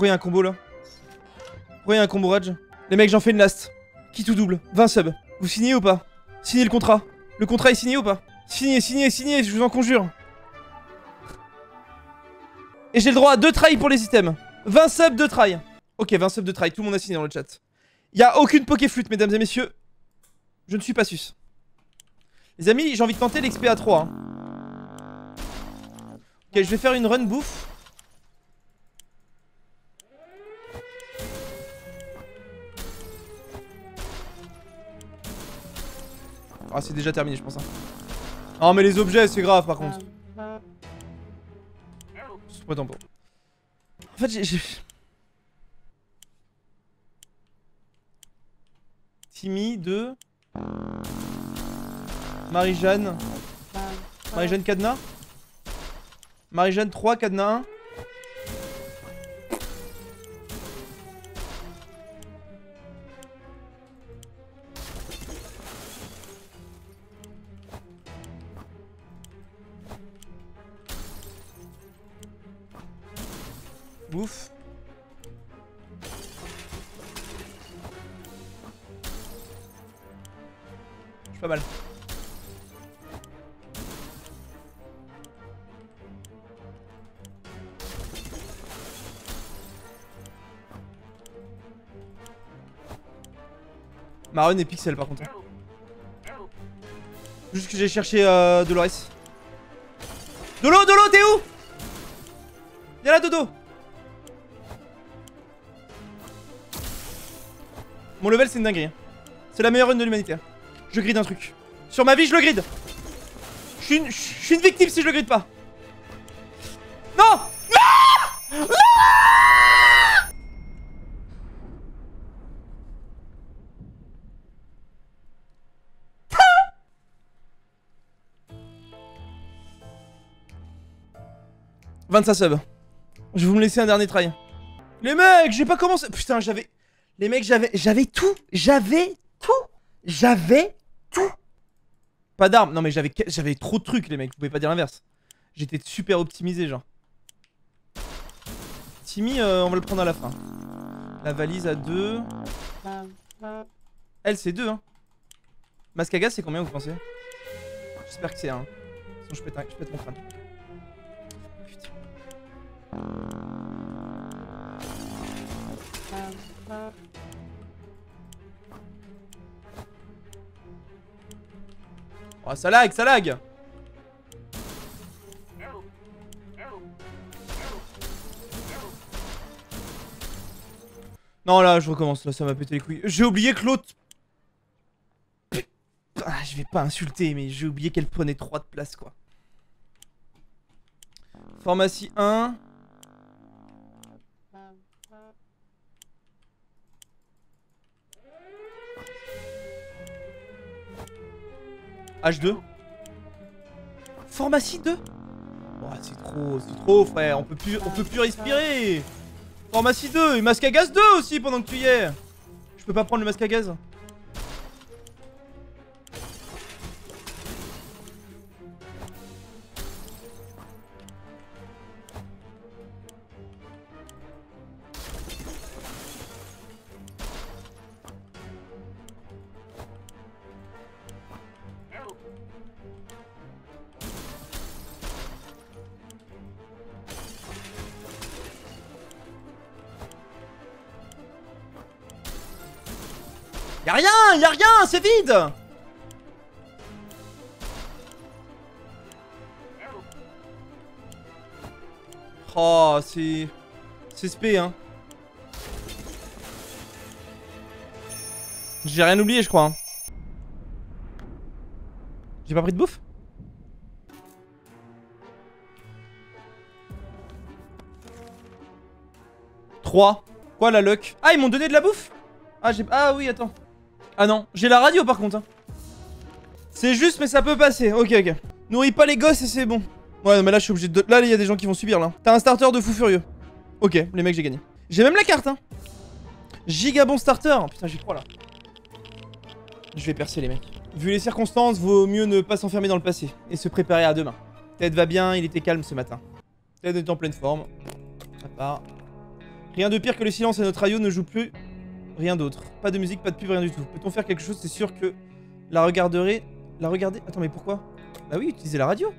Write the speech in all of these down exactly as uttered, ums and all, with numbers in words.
Pourquoi y'a un combo là? Pourquoi y'a un combo rage? Les mecs, j'en fais une last. Qui tout double? vingt subs. Vous signez ou pas? Signez le contrat. Le contrat est signé ou pas? Signez, signez, signez, je vous en conjure. Et j'ai le droit à deux tries pour les items. vingt subs, deux tries. Ok, vingt subs, deux tries. Tout le monde a signé dans le chat. Y'a aucune pokéflute, mesdames et messieurs. Je ne suis pas sus. Les amis, j'ai envie de tenter l'X P à trois. Hein. Ok, je vais faire une run bouffe. Ah, c'est déjà terminé, je pense. Hein. Non, mais les objets, c'est grave par contre. C'est pas tant bon. En fait, j'ai. Timmy deux. Marie-Jeanne. Marie-Jeanne cadenas. Marie-Jeanne trois, cadenas un. Bouffe. Je suis pas mal. Ma run est pixel par contre. Juste que j'ai cherché euh, Dolores. Dolo, Dolo, t'es où? Viens là, Dodo. Mon level c'est une dinguerie. Hein. C'est la meilleure run de l'humanité. Je grid un truc. Sur ma vie je le grid. Je suis une, je suis une victime si je le grid pas. Non. Non. Non. vingt-cinq subs. Je vais vous me laisser un dernier try. Les mecs, j'ai pas commencé. Putain, j'avais... Les mecs, j'avais j'avais tout. J'avais tout. J'avais tout. Pas d'armes. Non, mais j'avais j'avais trop de trucs, les mecs. Vous pouvez pas dire l'inverse. J'étais super optimisé, genre. Timmy, euh, on va le prendre à la fin. La valise à deux. Elle, c'est deux, hein. Masque à gaz, c'est combien, vous pensez? J'espère que c'est un. Sinon, je pète, un... je pète mon crâne. Putain. Oh, ça lag, ça lag. Non, là, je recommence. Là, ça m'a pété les couilles. J'ai oublié que l'autre... Ah, je vais pas insulter, mais j'ai oublié qu'elle prenait trois de place, quoi. Pharmacie un. H deux. Pharmacie deux. Oh, c'est trop, c'est trop, frère. On peut plus, on peut plus respirer. Pharmacie deux et masque à gaz deux aussi pendant que tu y es. Je peux pas prendre le masque à gaz. Y'a rien, y'a rien, c'est vide. Oh, c'est... C'est spé, hein. J'ai rien oublié, je crois. Hein. J'ai pas pris de bouffe? trois. Quoi, la luck? Ah, ils m'ont donné de la bouffe? Ah, j'ai... Ah oui, attends. Ah non, j'ai la radio par contre. Hein. C'est juste, mais ça peut passer. Ok, ok. Nourris pas les gosses et c'est bon. Ouais, non, mais là, je suis obligé de... Là, il y a des gens qui vont subir, là. T'as un starter de fou furieux. Ok, les mecs, j'ai gagné. J'ai même la carte, hein. Giga bon starter. Putain, j'ai trois, là. Je vais percer, les mecs. Vu les circonstances, vaut mieux ne pas s'enfermer dans le passé et se préparer à demain. Ted va bien, il était calme ce matin. Ted est en pleine forme. Ça part. Rien de pire que le silence et notre radio ne joue plus rien d'autre. Pas de musique, pas de pub, rien du tout. Peut-on faire quelque chose? C'est sûr que la regarderai... La regarder... Attends, mais pourquoi? Bah oui, utiliser la radio.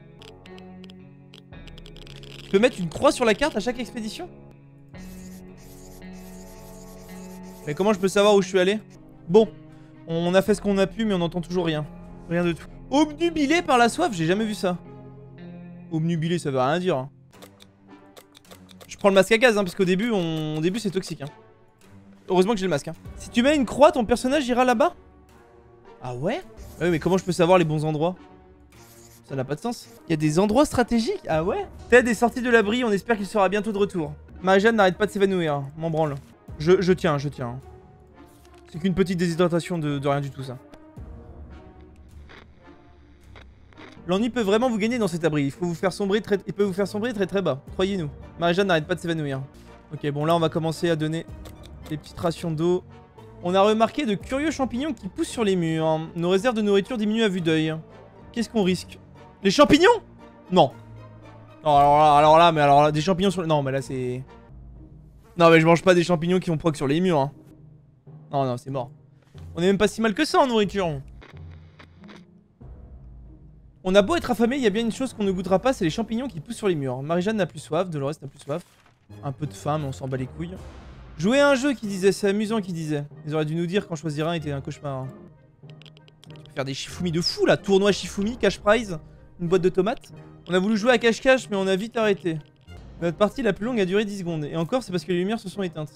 Tu peux mettre une croix sur la carte à chaque expédition? Mais comment je peux savoir où je suis allé? Bon, on a fait ce qu'on a pu, mais on n'entend toujours rien. Rien de tout. Obnubilé par la soif, j'ai jamais vu ça. Obnubilé, ça veut rien dire. Hein. Je prends le masque à gaz, hein, parce qu'au début, on... au début c'est toxique. Hein. Heureusement que j'ai le masque. Hein. Si tu mets une croix, ton personnage ira là-bas? Ah ouais? Ouais, mais comment je peux savoir les bons endroits? Ça n'a pas de sens. Il y a des endroits stratégiques? Ah ouais? Ted est sorti de l'abri, on espère qu'il sera bientôt de retour. Marie-Jeanne n'arrête pas de s'évanouir. M'en branle. Je, je tiens, je tiens. C'est qu'une petite déshydratation de, de rien du tout, ça. L'ennui peut vraiment vous gagner dans cet abri. Il faut vous faire sombrer très, il peut vous faire sombrer très très bas. Croyez-nous. Marie-Jeanne n'arrête pas de s'évanouir. Ok, bon là on va commencer à donner des petites rations d'eau. On a remarqué de curieux champignons qui poussent sur les murs. Nos réserves de nourriture diminuent à vue d'œil. Qu'est-ce qu'on risque? Les champignons? Non. Non, alors là, alors là, mais alors là, des champignons sur... Non, mais là c'est... Non, mais je mange pas des champignons qui vont proc sur les murs. Hein. Non, non, c'est mort. On est même pas si mal que ça en nourriture. On a beau être affamé, il y a bien une chose qu'on ne goûtera pas, c'est les champignons qui poussent sur les murs. Marie-Jeanne n'a plus soif, Dolores n'a plus soif. Un peu de faim, mais on s'en bat les couilles. Jouer à un jeu qui disait, c'est amusant qui disait. Ils auraient dû nous dire qu'en choisir un était un cauchemar. Tu peux faire des Shifumi de fou là, tournoi Shifumi, cash prize, une boîte de tomates. On a voulu jouer à cache-cache, mais on a vite arrêté. Notre partie la plus longue a duré dix secondes. Et encore, c'est parce que les lumières se sont éteintes.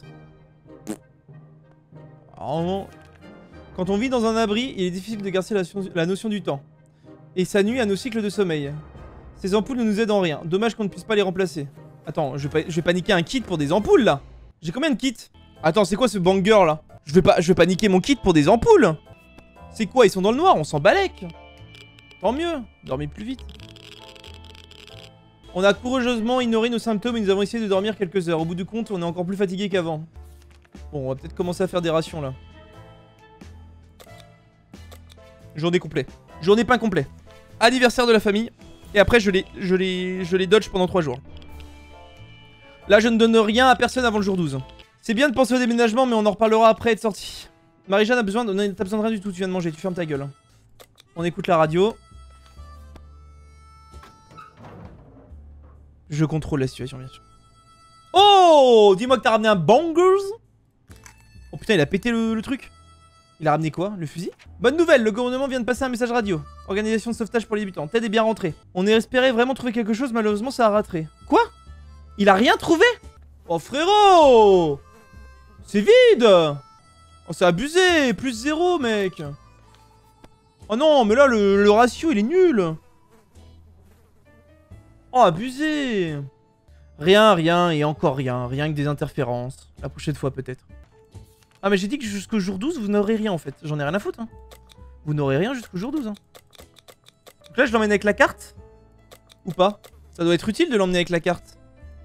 Alors, quand on vit dans un abri, il est difficile de garder la, la notion du temps. Et ça nuit à nos cycles de sommeil. Ces ampoules ne nous aident en rien. Dommage qu'on ne puisse pas les remplacer. Attends, je vais, je vais paniquer un kit pour des ampoules là. J'ai combien de kits? Attends, c'est quoi ce banger là? Je vais pas, je vais paniquer mon kit pour des ampoules. C'est quoi? Ils sont dans le noir, on s'en balèque. Tant mieux, dormez plus vite. On a courageusement ignoré nos symptômes et nous avons essayé de dormir quelques heures. Au bout du compte, on est encore plus fatigué qu'avant. Bon, on va peut-être commencer à faire des rations là. Journée complète. Journée pain complet. Anniversaire de la famille. Et après, je les, je les, je les dodge pendant trois jours. Là, je ne donne rien à personne avant le jour douze. C'est bien de penser au déménagement, mais on en reparlera après être sorti. Marie-Jeanne a besoin de... T'as besoin de rien du tout, tu viens de manger, tu fermes ta gueule. On écoute la radio. Je contrôle la situation, bien sûr. Oh! Dis-moi que t'as ramené un bangers. Oh putain, il a pété le, le truc. Il a ramené quoi? Le fusil? Bonne nouvelle, le gouvernement vient de passer un message radio. Organisation de sauvetage pour les débutants. Ted est bien rentré. On espérait vraiment trouver quelque chose, malheureusement ça a raté. Quoi? Il a rien trouvé? Oh frérot! C'est vide! Oh c'est abusé! Plus zéro mec! Oh non, mais là le, le ratio il est nul! Oh abusé! Rien, rien et encore rien. Rien que des interférences. La prochaine fois peut-être. Ah mais j'ai dit que jusqu'au jour douze vous n'aurez rien en fait. J'en ai rien à foutre hein. Vous n'aurez rien jusqu'au jour douze hein. Donc là je l'emmène avec la carte? Ou pas? Ça doit être utile de l'emmener avec la carte.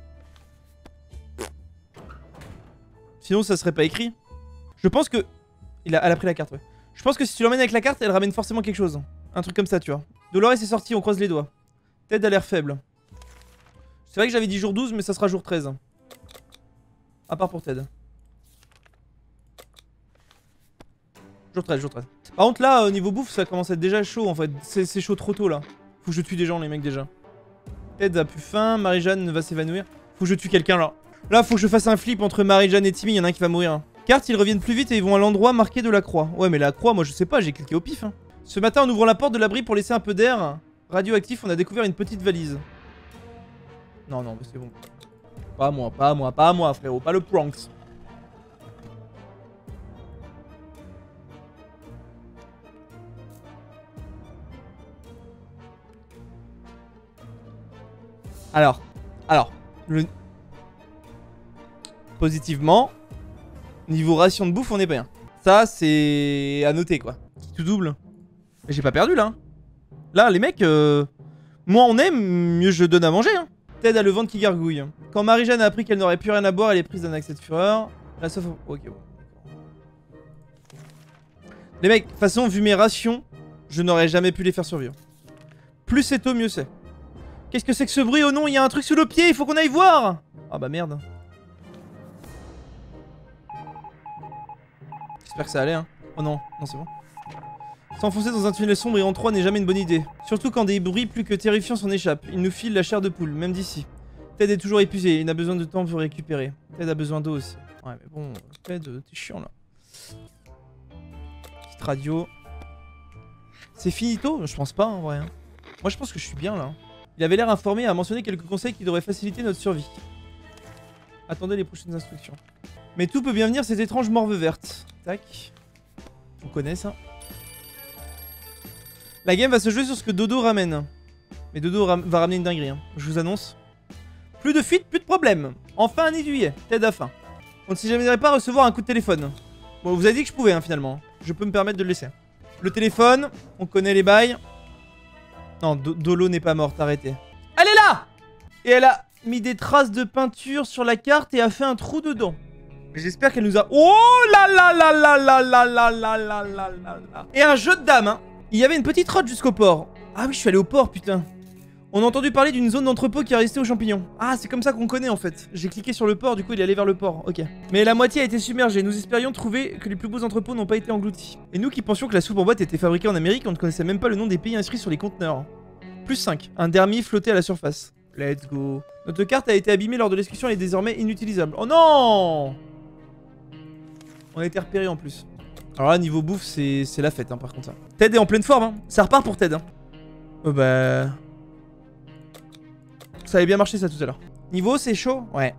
Sinon ça serait pas écrit. Je pense que... Il a... Elle a pris la carte ouais. Je pense que si tu l'emmènes avec la carte elle ramène forcément quelque chose. Un truc comme ça tu vois. Dolores est sorti, on croise les doigts. Ted a l'air faible. C'est vrai que j'avais dit jour douze mais ça sera jour treize. À part pour Ted. Jour treize, jour treize. Par contre là, au niveau bouffe, ça commence à être déjà chaud en fait. C'est chaud trop tôt là. Faut que je tue des gens les mecs déjà. Ted a plus faim, Marie-Jeanne va s'évanouir. Faut que je tue quelqu'un là. Là faut que je fasse un flip entre Marie-Jeanne et Timmy, y'en a un qui va mourir. Hein. Carte, ils reviennent plus vite et ils vont à l'endroit marqué de la croix. Ouais mais la croix, moi je sais pas, j'ai cliqué au pif. Hein. Ce matin en ouvrant la porte de l'abri pour laisser un peu d'air radioactif, on a découvert une petite valise. Non non mais c'est bon. Pas à moi, pas à moi, pas à moi frérot, pas le pranks. Alors, alors, le... Positivement, niveau ration de bouffe, on est bien. Ça, c'est à noter, quoi. Qui tout double. Mais j'ai pas perdu, là. Là, les mecs, euh... moins on est, mieux je donne à manger. Hein. Ted a le ventre qui gargouille. Quand Marie-Jeanne a appris qu'elle n'aurait plus rien à boire, elle est prise d'un accès de fureur. La sauf... Ok, bon. Les mecs, de toute façon, vu mes rations, je n'aurais jamais pu les faire survivre. Plus c'est tôt, mieux c'est. Qu'est-ce que c'est que ce bruit? Oh non, il y a un truc sous le pied, il faut qu'on aille voir. Ah bah merde. J'espère que ça allait, hein. Oh non, non, c'est bon. S'enfoncer dans un tunnel sombre et en trois n'est jamais une bonne idée. Surtout quand des bruits plus que terrifiants s'en échappent. Il nous file la chair de poule, même d'ici. Ted est toujours épuisé, il a besoin de temps pour récupérer. Ted a besoin d'eau aussi. Ouais, mais bon, Ted, t'es chiant là. Petite radio. C'est finito? Je pense pas en vrai. Moi je pense que je suis bien là. Il avait l'air informé et a mentionné quelques conseils qui devraient faciliter notre survie. Attendez les prochaines instructions. Mais tout peut bien venir cette étrange morve verte. Tac. On connaît ça. La game va se jouer sur ce que Dodo ramène. Mais Dodo ram va ramener une dinguerie, hein. Je vous annonce. Plus de fuite, plus de problème. Enfin un nid douillet. Ted a faim. On ne s'imaginerait pas recevoir un coup de téléphone. Bon, vous avez dit que je pouvais, hein, finalement. Je peux me permettre de le laisser. Le téléphone, on connaît les bails. Non, Do Dolo n'est pas morte, arrêtez. Elle est là! Et elle a mis des traces de peinture sur la carte et a fait un trou dedans. J'espère qu'elle nous a... Oh là là là là là là là là là là là là. Et un jeu de dames, hein. Il y avait une petite route jusqu'au port. Ah oui, je suis allé au port, putain. On a entendu parler d'une zone d'entrepôt qui est restée aux champignons. Ah, c'est comme ça qu'on connaît en fait. J'ai cliqué sur le port, du coup il est allé vers le port. Ok. Mais la moitié a été submergée. Nous espérions trouver que les plus beaux entrepôts n'ont pas été engloutis. Et nous qui pensions que la soupe en boîte était fabriquée en Amérique, on ne connaissait même pas le nom des pays inscrits sur les conteneurs. Plus cinq. Un dermis flottait à la surface. Let's go. Notre carte a été abîmée lors de l'excursion et est désormais inutilisable. Oh non! On a été repéré en plus. Alors là, niveau bouffe, c'est la fête, hein, par contre. Ted est en pleine forme, hein. Ça repart pour Ted. Hein. Oh bah... Ça avait bien marché, ça, tout à l'heure. Niveau, c'est chaud? Ouais.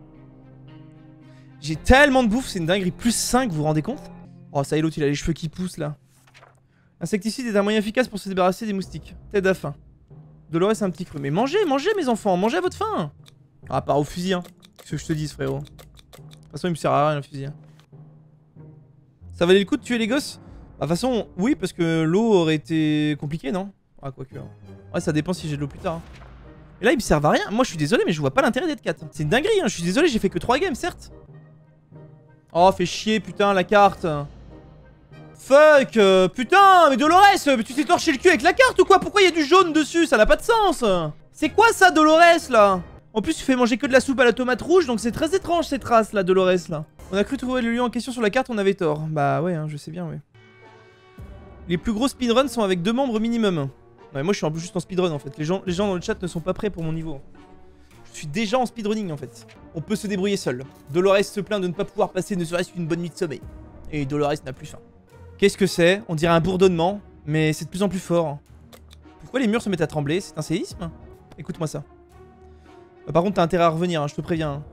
J'ai tellement de bouffe, c'est une dinguerie. Plus cinq, vous vous rendez compte? Oh, ça y est, l'autre, il a les cheveux qui poussent, là. Insecticide est un moyen efficace pour se débarrasser des moustiques. Ted a faim. Dolores, un petit creux. Mais mangez, mangez, mes enfants. Mangez à votre faim. Ah, part au fusil, hein. Qu'est-ce que je te dise, frérot? De toute façon, il me sert à rien, le fusil. Ça valait le coup de tuer les gosses? Bah, de toute façon, oui, parce que l'eau aurait été compliquée, non? Ah, quoique. Hein. Ouais, ça dépend si j'ai de l'eau plus tard. Hein. Et là, ils me servent à rien. Moi, je suis désolé, mais je vois pas l'intérêt d'être quatre. C'est une dinguerie, hein. Je suis désolé, j'ai fait que trois games, certes. Oh, fait chier, putain, la carte. Fuck, euh, putain, mais Dolores, tu t'es torché le cul avec la carte ou quoi? Pourquoi il y a du jaune dessus? Ça n'a pas de sens. C'est quoi ça, Dolores, là? En plus, tu fais manger que de la soupe à la tomate rouge, donc c'est très étrange cette race, là, Dolores, là. On a cru trouver le lieu en question sur la carte, on avait tort. Bah ouais, hein, je sais bien, ouais. Les plus gros speedruns sont avec deux membres minimum. Ouais, moi je suis en, juste en speedrun en fait. Les gens, les gens dans le chat ne sont pas prêts pour mon niveau. Je suis déjà en speedrunning en fait. On peut se débrouiller seul. Dolores se plaint de ne pas pouvoir passer ne serait-ce qu'une bonne nuit de sommeil. Et Dolores n'a plus faim. Qu'est-ce que c'est? On dirait un bourdonnement, mais c'est de plus en plus fort. Pourquoi les murs se mettent à trembler? C'est un séisme? Écoute-moi ça. Bah, par contre t'as intérêt à revenir, hein, je te préviens. Hein.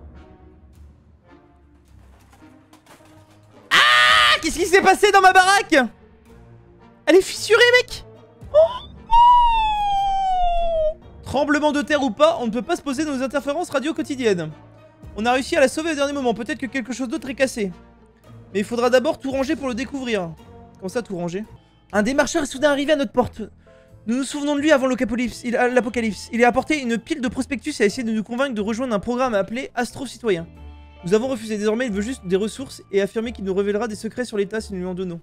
Ah! Qu'est-ce qui s'est passé dans ma baraque? Elle est fissurée, mec! Oh! Tremblement de terre ou pas, on ne peut pas se poser nos interférences radio quotidiennes. On a réussi à la sauver au dernier moment, peut-être que quelque chose d'autre est cassé. Mais il faudra d'abord tout ranger pour le découvrir. Comment ça, tout ranger? Un démarcheur est soudain arrivé à notre porte. Nous nous souvenons de lui avant l'apocalypse. Il, l'apocalypse. Il a apporté une pile de prospectus et a essayé de nous convaincre de rejoindre un programme appelé Astro Citoyen. Nous avons refusé, désormais il veut juste des ressources et affirmer qu'il nous révélera des secrets sur l'état si nous lui en donnons.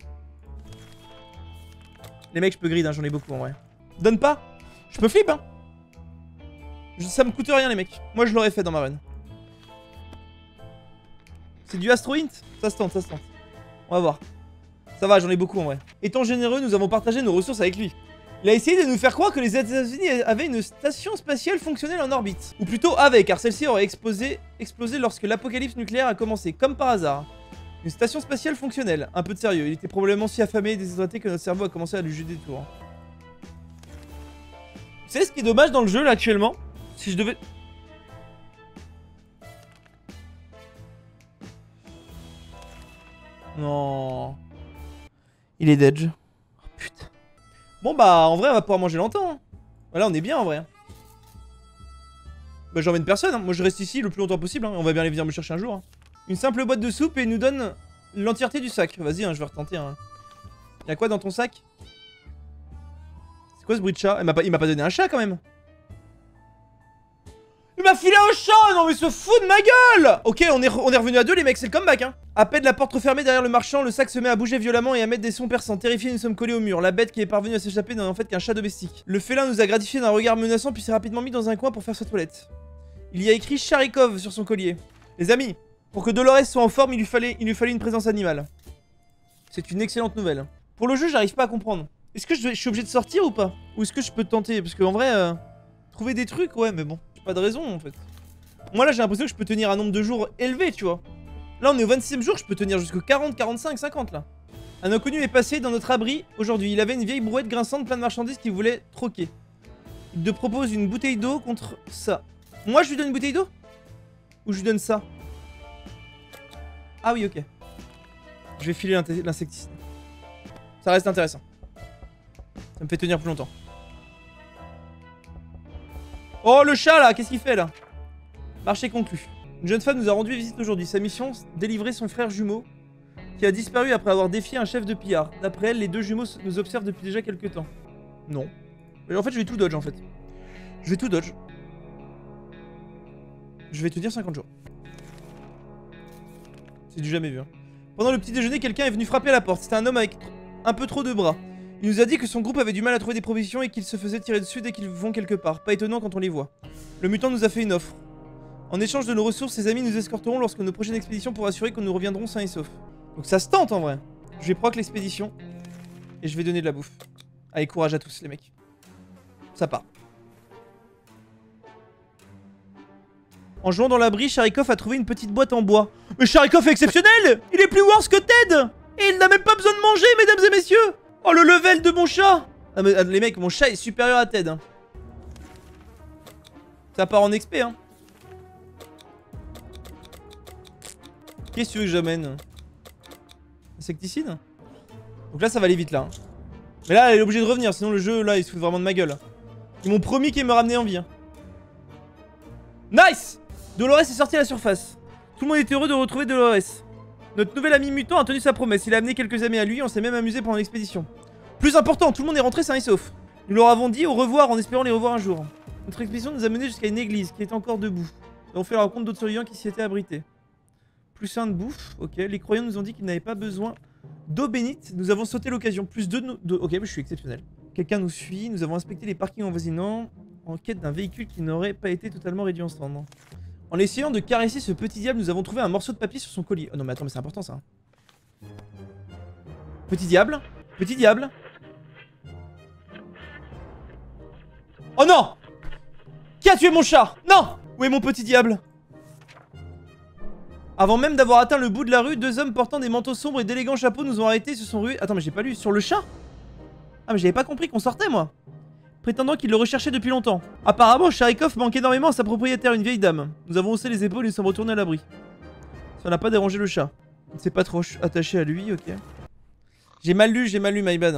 Les mecs, je peux grid, hein, j'en ai beaucoup en vrai. Donne pas. Je peux flip, hein. Je, ça me coûte rien, les mecs. Moi, je l'aurais fait dans ma run. C'est du Astro Int? Ça se tente, ça se tente. On va voir. Ça va, j'en ai beaucoup en vrai. Étant généreux, nous avons partagé nos ressources avec lui. Il a essayé de nous faire croire que les États-Unis avaient une station spatiale fonctionnelle en orbite. Ou plutôt avait, car celle-ci aurait explosé, explosé lorsque l'apocalypse nucléaire a commencé, comme par hasard. Une station spatiale fonctionnelle. Un peu de sérieux. Il était probablement si affamé et déshydraté que notre cerveau a commencé à lui jeter des tours. Vous savez ce qui est dommage dans le jeu là actuellement? Si je devais... Non. Il est dead. Oh putain. Bon bah en vrai on va pouvoir manger longtemps. Hein. Là on est bien en vrai. Bah j'emmène personne. Hein. Moi je reste ici le plus longtemps possible. Hein. On va bien aller venir me chercher un jour. Hein. Une simple boîte de soupe et il nous donne l'entièreté du sac. Vas-y, hein, je vais retenter. Hein. Y'a quoi dans ton sac? C'est quoi ce bruit de chat? Il m'a pas, pas donné un chat quand même. Il m'a filé un chat! Non mais se fout de ma gueule! Ok, on est, on est revenu à deux les mecs, c'est le comeback hein. À peine la porte refermée derrière le marchand, le sac se met à bouger violemment et à mettre des sons perçants. Terrifiés, nous sommes collés au mur. La bête qui est parvenue à s'échapper n'est en fait qu'un chat domestique. Le félin nous a gratifié d'un regard menaçant puis s'est rapidement mis dans un coin pour faire sa toilette. Il y a écrit Charikov sur son collier. Les amis, pour que Dolores soit en forme, il lui fallait, il lui fallait une présence animale. C'est une excellente nouvelle. Pour le jeu, j'arrive pas à comprendre. Est-ce que je, je suis obligé de sortir ou pas? Ou est-ce que je peux tenter? Parce qu'en vrai, euh, trouver des trucs, ouais, mais bon. J'ai pas de raison, en fait. Moi, là, j'ai l'impression que je peux tenir un nombre de jours élevé, tu vois. Là, on est au vingt-sixième jour, je peux tenir jusqu'au quarante, quarante-cinq, cinquante, là. Un inconnu est passé dans notre abri aujourd'hui. Il avait une vieille brouette grinçante pleine de marchandises qu'il voulait troquer. Il te propose une bouteille d'eau contre ça. Moi, je lui donne une bouteille d'eau? Ou je lui donne ça? Ah oui, ok. Je vais filer l'insecticide. Ça reste intéressant. Ça me fait tenir plus longtemps. Oh, le chat, là, qu'est-ce qu'il fait, là? Marché conclu. Une jeune femme nous a rendu visite aujourd'hui. Sa mission, délivrer son frère jumeau qui a disparu après avoir défié un chef de pillard. D'après elle, les deux jumeaux nous observent depuis déjà quelques temps. Non. Mais en fait, je vais tout dodge, en fait. Je vais tout dodge. Je vais te dire cinquante jours. C'est du jamais vu, hein. Pendant le petit déjeuner, quelqu'un est venu frapper à la porte. C'était un homme avec un peu trop de bras. Il nous a dit que son groupe avait du mal à trouver des provisions et qu'il se faisait tirer dessus dès qu'ils vont quelque part. Pas étonnant quand on les voit. Le mutant nous a fait une offre. En échange de nos ressources, ses amis nous escorteront lorsque nos prochaines expéditions pour assurer que nous reviendrons sains et saufs. Donc ça se tente en vrai. Je vais proc l'expédition. Et je vais donner de la bouffe. Allez, courage à tous les mecs. Ça part. En jouant dans l'abri, Sharikov a trouvé une petite boîte en bois. Mais Sharikov est exceptionnel! Il est plus worse que Ted! Et il n'a même pas besoin de manger, mesdames et messieurs! Oh, le level de mon chat! Ah, mais, les mecs, mon chat est supérieur à Ted. Hein. Ça part en X P, hein. Qu'est-ce que tu veux que j'amène? Insecticide? Donc là, ça va aller vite, là. Mais là, elle est obligée de revenir, sinon le jeu, là, il se fout vraiment de ma gueule. Ils m'ont promis qu'ils me ramenaient en vie. Hein. Nice! Dolores est sorti à la surface. Tout le monde était heureux de retrouver Dolores. Notre nouvel ami mutant a tenu sa promesse. Il a amené quelques amis à lui, on s'est même amusé pendant l'expédition. Plus important, tout le monde est rentré sain et sauf. Nous leur avons dit au revoir en espérant les revoir un jour. Notre expédition nous a menés jusqu'à une église qui était encore debout. Et on fait la rencontre d'autres survivants qui s'y étaient abrités. Plus un de bouffe, ok. Les croyants nous ont dit qu'ils n'avaient pas besoin d'eau bénite. Nous avons sauté l'occasion. Plus deux de nous. De... Ok, mais je suis exceptionnel. Quelqu'un nous suit. Nous avons inspecté les parkings avoisinants en quête d'un véhicule qui n'aurait pas été totalement réduit en cendres. En essayant de caresser ce petit diable, nous avons trouvé un morceau de papier sur son collier. Oh non, mais attends, mais c'est important ça. Petit diable. Petit diable. Oh non! Qui a tué mon chat? Non! Où est mon petit diable? Avant même d'avoir atteint le bout de la rue, deux hommes portant des manteaux sombres et d'élégants chapeaux nous ont arrêtés et se sont rués. Attends, mais j'ai pas lu. Sur le chat? Ah, mais j'avais pas compris qu'on sortait, moi. Prétendant qu'il le recherchait depuis longtemps. Apparemment, Sharikov manque énormément à sa propriétaire, une vieille dame. Nous avons haussé les épaules et nous sommes retournés à l'abri. Ça n'a pas dérangé le chat. On ne s'est pas trop attaché à lui, ok. J'ai mal lu, j'ai mal lu, my bad.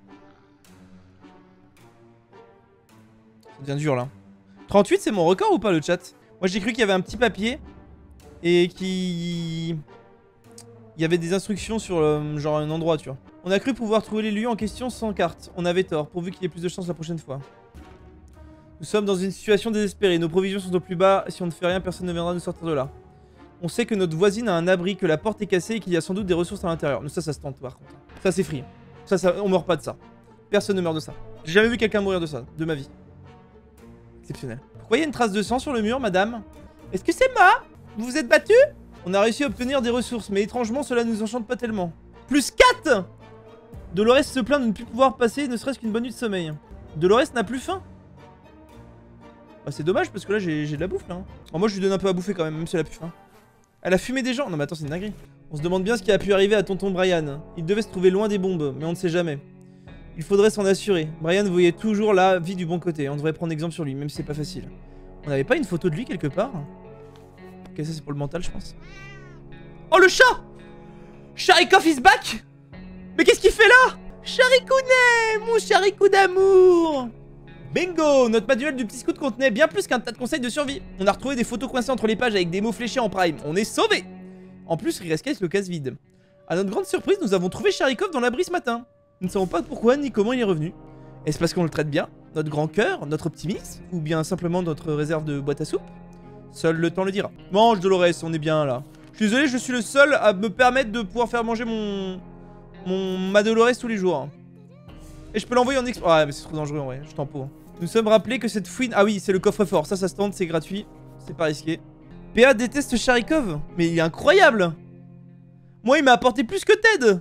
Ça devient dur, là. trente-huit, c'est mon record ou pas, le chat? Moi, j'ai cru qu'il y avait un petit papier. Et qu'il... Il y avait des instructions sur, euh, genre, un endroit, tu vois. On a cru pouvoir trouver les lieux en question sans carte. On avait tort, pourvu qu'il y ait plus de chance la prochaine fois. Nous sommes dans une situation désespérée. Nos provisions sont au plus bas. Si on ne fait rien, personne ne viendra nous sortir de là. On sait que notre voisine a un abri, que la porte est cassée et qu'il y a sans doute des ressources à l'intérieur. Mais ça, ça se tente par contre. Ça, c'est free. Ça, ça, on meurt pas de ça. Personne ne meurt de ça. J'ai jamais vu quelqu'un mourir de ça, de ma vie. Exceptionnel. Pourquoi il y a une trace de sang sur le mur, madame? Est-ce que c'est moi? Vous vous êtes battu? On a réussi à obtenir des ressources, mais étrangement, cela nous enchante pas tellement. Plus quatre! Dolores se plaint de ne plus pouvoir passer ne serait-ce qu'une bonne nuit de sommeil. Dolores n'a plus faim. Bah, c'est dommage parce que là j'ai de la bouffe là. Hein. Bon, moi je lui donne un peu à bouffer quand même, même si elle a plus faim. Elle a fumé des gens. Non mais attends, c'est une dinguerie. On se demande bien ce qui a pu arriver à tonton Brian. Il devait se trouver loin des bombes, mais on ne sait jamais. Il faudrait s'en assurer. Brian voyait toujours la vie du bon côté. On devrait prendre exemple sur lui, même si c'est pas facile. On n'avait pas une photo de lui quelque part? Ok, ça c'est pour le mental, je pense. Oh le chat! Sharikov is back! Mais qu'est-ce qu'il fait là? Charikounet, mon charikou d'amour! Bingo! Notre manuel du petit scout contenait bien plus qu'un tas de conseils de survie. On a retrouvé des photos coincées entre les pages avec des mots fléchés en prime. On est sauvés! En plus, il reste le casse vide. À notre grande surprise, nous avons trouvé Sharikov dans l'abri ce matin. Nous ne savons pas pourquoi ni comment il est revenu. Est-ce parce qu'on le traite bien? Notre grand cœur? Notre optimisme? Ou bien simplement notre réserve de boîte à soupe? Seul le temps le dira. Mange Dolores, on est bien là. Je suis désolé, je suis le seul à me permettre de pouvoir faire manger mon... Mon ma Dolores tous les jours. Et je peux l'envoyer en exp... Ouais mais c'est trop dangereux en vrai, je t'en pose. Nous sommes rappelés que cette fouine... Ah oui, c'est le coffre-fort, ça ça se tente, c'est gratuit. C'est pas risqué. P A déteste Sharikov. Mais il est incroyable. Moi il m'a apporté plus que Ted.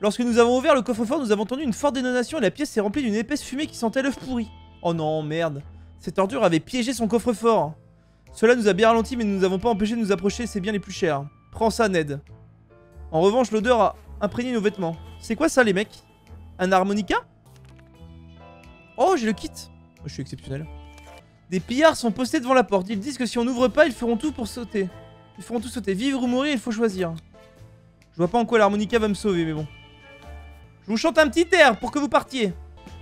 Lorsque nous avons ouvert le coffre-fort, nous avons entendu une forte détonation et la pièce s'est remplie d'une épaisse fumée qui sentait l'œuf pourri. Oh non, merde. Cette ordure avait piégé son coffre-fort. Cela nous a bien ralenti, mais nous n'avons pas empêché de nous approcher, c'est bien les plus chers. Prends ça, Ned. En revanche, l'odeur a imprégné nos vêtements. C'est quoi ça, les mecs? Un harmonica? Oh, j'ai le kit. Oh, je suis exceptionnel. Des pillards sont postés devant la porte. Ils disent que si on n'ouvre pas, ils feront tout pour sauter. Ils feront tout sauter. Vivre ou mourir, il faut choisir. Je vois pas en quoi l'harmonica va me sauver, mais bon. Je vous chante un petit air pour que vous partiez.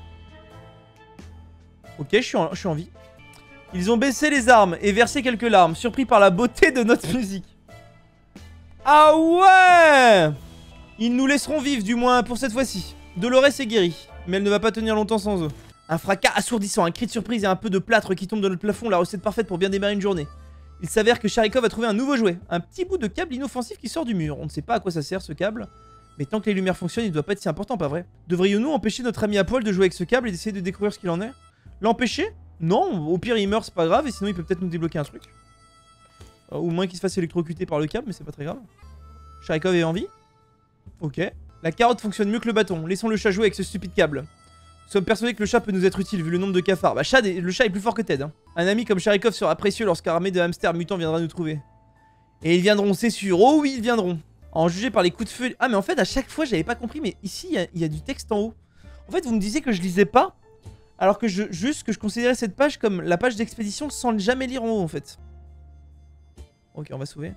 Ok, je suis en, je suis en vie. Ils ont baissé les armes et versé quelques larmes, surpris par la beauté de notre musique. Ah ouais! Ils nous laisseront vivre, du moins pour cette fois-ci. Dolores est guérie, mais elle ne va pas tenir longtemps sans eux. Un fracas assourdissant, un cri de surprise et un peu de plâtre qui tombe dans notre plafond, la recette parfaite pour bien démarrer une journée. Il s'avère que Sharikov a trouvé un nouveau jouet, un petit bout de câble inoffensif qui sort du mur. On ne sait pas à quoi ça sert ce câble, mais tant que les lumières fonctionnent, il ne doit pas être si important, pas vrai? Devrions-nous empêcher notre ami à poil de jouer avec ce câble et d'essayer de découvrir ce qu'il en est? L'empêcher? Non, au pire il meurt, c'est pas grave, et sinon il peut peut-être nous débloquer un truc. Euh, ou moins qu'il se fasse électrocuter par le câble, mais c'est pas très grave. Sharikov est en vie? Ok. La carotte fonctionne mieux que le bâton, laissons le chat jouer avec ce stupide câble. Nous sommes persuadés que le chat peut nous être utile vu le nombre de cafards. Bah chat, le chat est plus fort que Ted. Hein. Un ami comme Sharikov sera précieux lorsqu'un armée de hamsters mutants viendra nous trouver. Et ils viendront, c'est sûr. Oh oui, ils viendront. En juger par les coups de feu... Ah mais en fait à chaque fois j'avais pas compris, mais ici il y, y a du texte en haut. En fait vous me disiez que je lisais pas, alors que je, juste que je considérais cette page comme la page d'expédition sans jamais lire en haut en fait. Ok, on va sauver.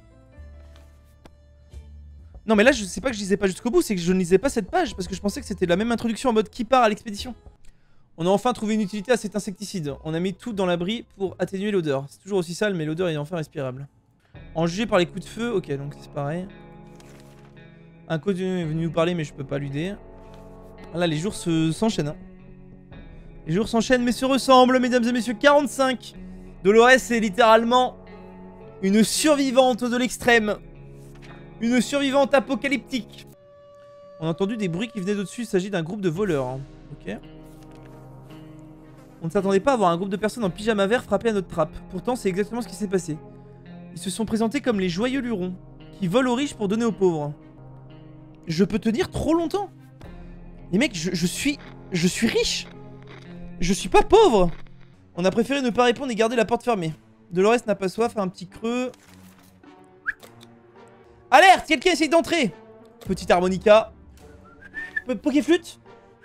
Non mais là je sais pas que je lisais pas jusqu'au bout, c'est que je ne lisais pas cette page parce que je pensais que c'était la même introduction en mode qui part à l'expédition. On a enfin trouvé une utilité à cet insecticide. On a mis tout dans l'abri pour atténuer l'odeur. C'est toujours aussi sale mais l'odeur est enfin respirable. En juger par les coups de feu, ok donc c'est pareil. Un code est venu nous parler mais je peux pas l'aider. Là les jours s'enchaînent. Hein. Les jours s'enchaînent mais se ressemblent mesdames et messieurs. quarante-cinq. Dolores est littéralement une survivante de l'extrême. Une survivante apocalyptique. On a entendu des bruits qui venaient d'au-dessus. Il s'agit d'un groupe de voleurs. Hein. Ok. On ne s'attendait pas à voir un groupe de personnes en pyjama vert frapper à notre trappe. Pourtant, c'est exactement ce qui s'est passé. Ils se sont présentés comme les joyeux lurons, qui volent aux riches pour donner aux pauvres. Je peux tenir trop longtemps. Les mecs, je, je suis... Je suis riche. Je suis pas pauvre. On a préféré ne pas répondre et garder la porte fermée. Dolores n'a pas soif, un petit creux... Alerte! Quelqu'un essaye d'entrer! Petite harmonica. Pokéflûte.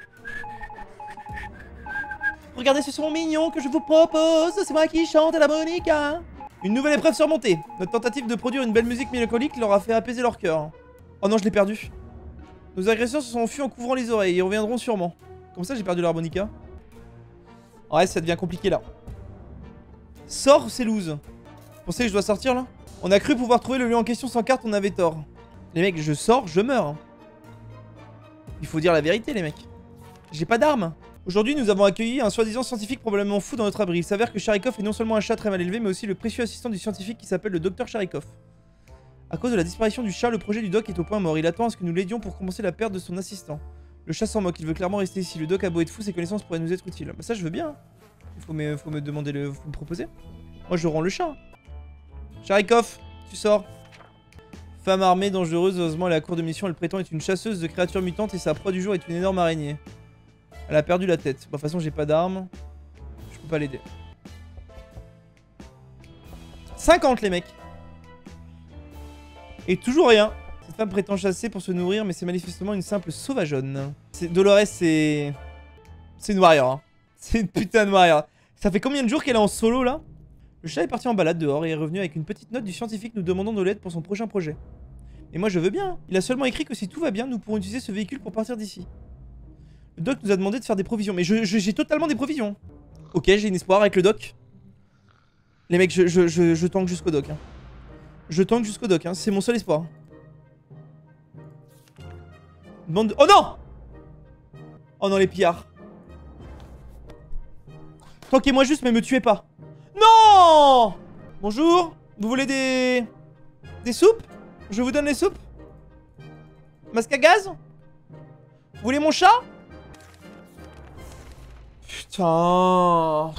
Regardez ce son mignon que je vous propose. C'est moi qui chante à l'harmonica. Une nouvelle épreuve surmontée. Notre tentative de produire une belle musique mélancolique leur a fait apaiser leur cœur. Oh non, je l'ai perdu. Nos agresseurs se sont enfuis en couvrant les oreilles et reviendront sûrement. Comme ça, j'ai perdu l'harmonica. Ouais, ça devient compliqué là. Sors, c'est loose. Vous pensez que je dois sortir là? On a cru pouvoir trouver le lieu en question sans carte, on avait tort. Les mecs, je sors, je meurs. Il faut dire la vérité, les mecs. J'ai pas d'armes. Aujourd'hui, nous avons accueilli un soi-disant scientifique probablement fou dans notre abri. Il s'avère que Sharikov est non seulement un chat très mal élevé, mais aussi le précieux assistant du scientifique qui s'appelle le docteur Sharikov. À cause de la disparition du chat, le projet du doc est au point mort. Il attend à ce que nous l'aidions pour compenser la perte de son assistant. Le chat s'en moque, il veut clairement rester ici. Le doc a beau être fou, ses connaissances pourraient nous être utiles. Bah ça, je veux bien. Il faut me, faut me demander le... Faut me proposer. Moi, je rends le chat. Sharikov, tu sors. Femme armée, dangereuse, heureusement elle est à court de mission, elle prétend être une chasseuse de créatures mutantes et sa proie du jour est une énorme araignée. Elle a perdu la tête. Bon, de toute façon, j'ai pas d'armes. Je peux pas l'aider. cinquante les mecs. Et toujours rien. Cette femme prétend chasser pour se nourrir, mais c'est manifestement une simple sauvageonne. Dolores, c'est... C'est une warrior. Hein. C'est une putain de warrior. Ça fait combien de jours qu'elle est en solo, là? Le chat est parti en balade dehors et est revenu avec une petite note du scientifique nous demandant de l'aide pour son prochain projet. Et moi, je veux bien. Hein. Il a seulement écrit que si tout va bien, nous pourrons utiliser ce véhicule pour partir d'ici. Le doc nous a demandé de faire des provisions. Mais je, je, j'ai totalement des provisions. Ok, j'ai une espoir avec le doc. Les mecs, je, je, je, je tank jusqu'au doc. Hein. Je tank jusqu'au doc. Hein. C'est mon seul espoir. Bande de... Oh non! Oh non, les pillards. Tanquez-moi juste, mais me tuez pas. Non! Bonjour. Vous voulez des... Des soupes? Je vous donne les soupes? Masque à gaz? Vous voulez mon chat? Putain.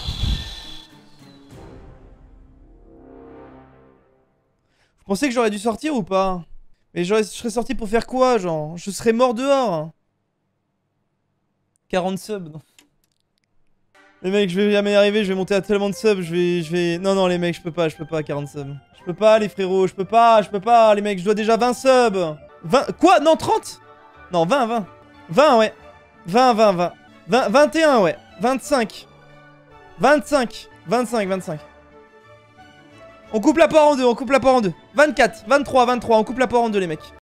Vous pensez que j'aurais dû sortir ou pas? Mais je serais sorti pour faire quoi, genre? Je serais mort dehors. quarante subs, non. Les mecs, je vais jamais y arriver, je vais monter à tellement de subs, je vais... je vais... Non, non, les mecs, je peux pas, je peux pas, quarante subs. Je peux pas, les frérots, je peux pas, je peux pas, les mecs, je dois déjà vingt subs. vingt... Quoi? Non, trente? Non, vingt, vingt. vingt, ouais. vingt, vingt, vingt. vingt, vingt et un, ouais. vingt-cinq. vingt-cinq. vingt-cinq, vingt-cinq. On coupe la poire en deux, on coupe la poire en deux. vingt-quatre, vingt-trois, vingt-trois, on coupe la poire en deux, les mecs.